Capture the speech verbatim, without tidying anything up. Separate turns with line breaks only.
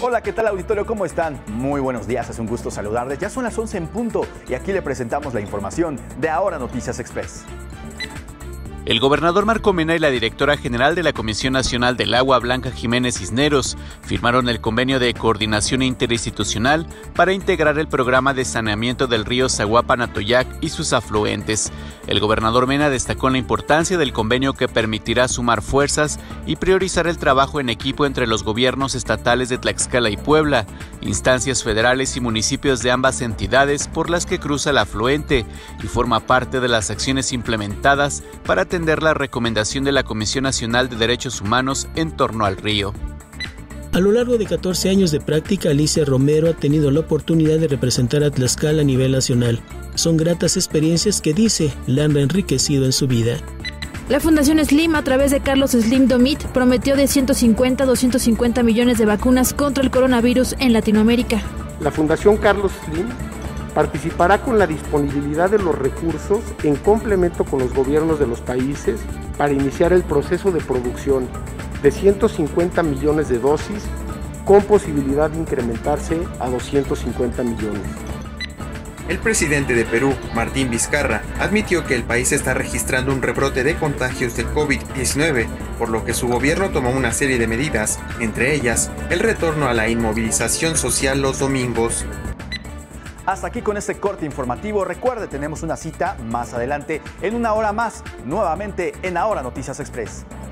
Hola, ¿qué tal, auditorio? ¿Cómo están? Muy buenos días, es un gusto saludarles. Ya son las once en punto y aquí le presentamos la información de Ahora Noticias Express.
El gobernador Marco Mena y la directora general de la Comisión Nacional del Agua, Blanca Jiménez Cisneros, firmaron el convenio de coordinación interinstitucional para integrar el programa de saneamiento del río Zaguapan-Atoyac y sus afluentes. El gobernador Mena destacó la importancia del convenio que permitirá sumar fuerzas y priorizar el trabajo en equipo entre los gobiernos estatales de Tlaxcala y Puebla, instancias federales y municipios de ambas entidades por las que cruza el afluente y forma parte de las acciones implementadas para atender la recomendación de la Comisión Nacional de Derechos Humanos en torno al río.
A lo largo de catorce años de práctica, Alicia Romero ha tenido la oportunidad de representar a Tlaxcala a nivel nacional. Son gratas experiencias que, dice, la han enriquecido en su vida.
La Fundación Slim, a través de Carlos Slim Domit, prometió de ciento cincuenta a doscientos cincuenta millones de vacunas contra el coronavirus en Latinoamérica.
La Fundación Carlos Slim participará con la disponibilidad de los recursos en complemento con los gobiernos de los países para iniciar el proceso de producción de ciento cincuenta millones de dosis con posibilidad de incrementarse a doscientos cincuenta millones.
El presidente de Perú, Martín Vizcarra, admitió que el país está registrando un rebrote de contagios del COVID diecinueve, por lo que su gobierno tomó una serie de medidas, entre ellas el retorno a la inmovilización social los domingos.
Hasta aquí con este corte informativo. Recuerde, tenemos una cita más adelante en una hora más, nuevamente en Ahora Noticias Express.